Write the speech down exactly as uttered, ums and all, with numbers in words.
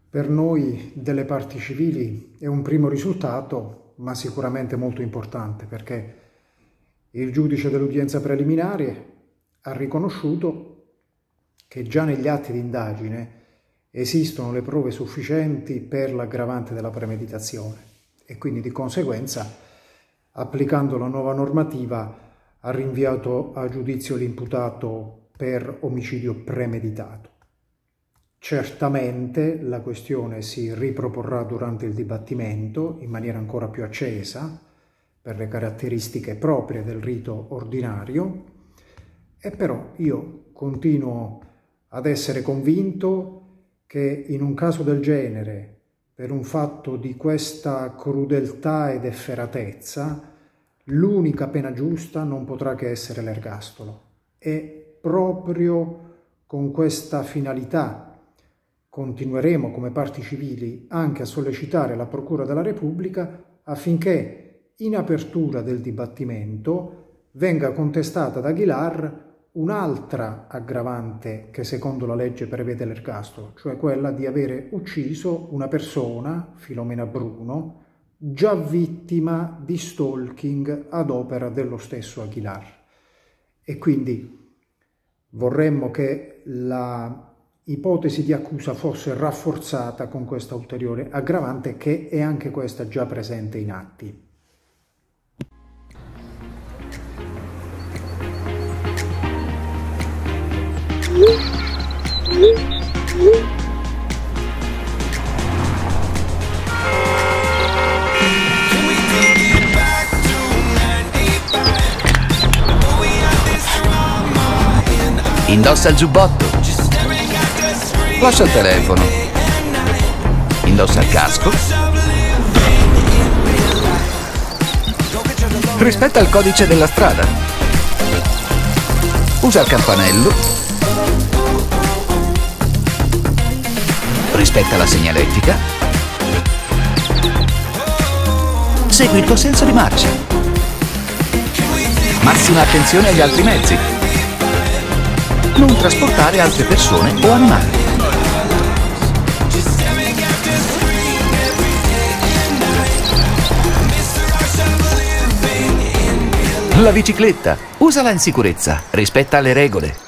per noi delle parti civili è un primo risultato, ma sicuramente molto importante, perché il giudice dell'udienza preliminare ha riconosciuto che già negli atti di indagine esistono le prove sufficienti per l'aggravante della premeditazione e quindi di conseguenza, applicando la nuova normativa, ha rinviato a giudizio l'imputato per omicidio premeditato. Certamente la questione si riproporrà durante il dibattimento in maniera ancora più accesa per le caratteristiche proprie del rito ordinario, e però io continuo ad essere convinto che in un caso del genere, per un fatto di questa crudeltà ed efferatezza, l'unica pena giusta non potrà che essere l'ergastolo. E proprio con questa finalità continueremo come parti civili anche a sollecitare la Procura della Repubblica affinché in apertura del dibattimento venga contestata ad Aguilar un'altra aggravante che secondo la legge prevede l'ergastolo, cioè quella di avere ucciso una persona, Filomena Bruno, già vittima di stalking ad opera dello stesso Aguilar. E quindi vorremmo che la ipotesi di accusa fosse rafforzata con questa ulteriore aggravante, che è anche questa già presente in atti. Indossa il giubbotto. Lascia il telefono. Indossa il casco. Rispetta il codice della strada. Usa il campanello. Rispetta la segnaletica. Segui il tuo senso di marcia. Massima attenzione agli altri mezzi. Non trasportare altre persone o animali. La bicicletta. Usala in sicurezza. Rispetta le regole.